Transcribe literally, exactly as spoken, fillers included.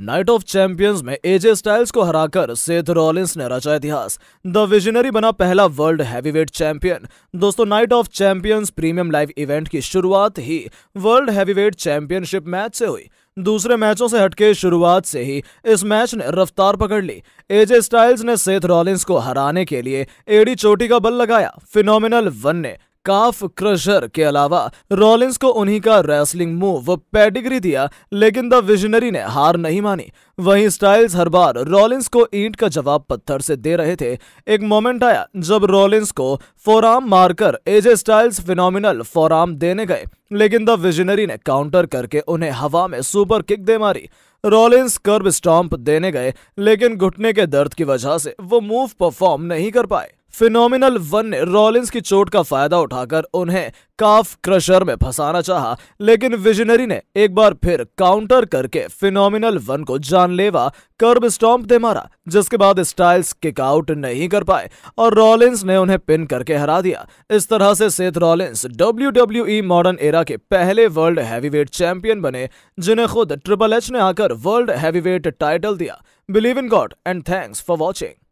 Night of champions में AJ Styles को हराकर सेथ रॉलिंस ने रचा इतिहास। द विजनरी बना पहला वर्ल्ड हैवीवेट चैंपियन। दोस्तों, Night of Champions premium live event की शुरुआत ही वर्ल्ड हैवीवेट चैंपियनशिप मैच से हुई। दूसरे मैचों से हटके शुरुआत से ही इस मैच ने रफ्तार पकड़ ली। एजे स्टाइल्स ने सेथ रॉलिंस को हराने के लिए एड़ी चोटी का बल लगाया। फिनोमिनल वन ने काफ क्रशर के अलावा रॉलिंस को उन्हीं का रेसलिंग मूव पेडिग्री दिया, लेकिन द विजनरी ने हार नहीं मानी। वहीं स्टाइल्स हर बार रॉलिंस को ईंट का जवाब पत्थर से दे रहे थे। एक मोमेंट आया जब रॉलिंस को फोरआर्म मारकर एजे स्टाइल्स फिनोमिनल फोरआर्म देने गए, लेकिन द विजनरी ने काउंटर करके उन्हें हवा में सुपर किक दे मारी। रॉलिंस कर्ब स्टॉम्प देने गए, लेकिन घुटने के दर्द की वजह से वो मूव परफॉर्म नहीं कर पाए। फिनोमिनल वन ने रॉलिंस की चोट का फायदा उठाकर उन्हें काफ क्रशर में फंसाना चाहा, लेकिन विजनरी ने एक बार फिर काउंटर करके फिनोमिनल वन को जानलेवा कर्ब स्टॉम्प दे मारा, जिसके बाद स्टाइल्स किक आउट नहीं कर पाए और रॉलिंस ने उन्हें पिन करके हरा दिया। इस तरह से Seth Rollins W W E modern era के पहले वर्ल्ड हैवीवेट चैंपियन बने, जिन्हें खुद ट्रिपल एच ने आकर वर्ल्ड हैवीवेट टाइटल दिया। Believe in God and thanks for watching.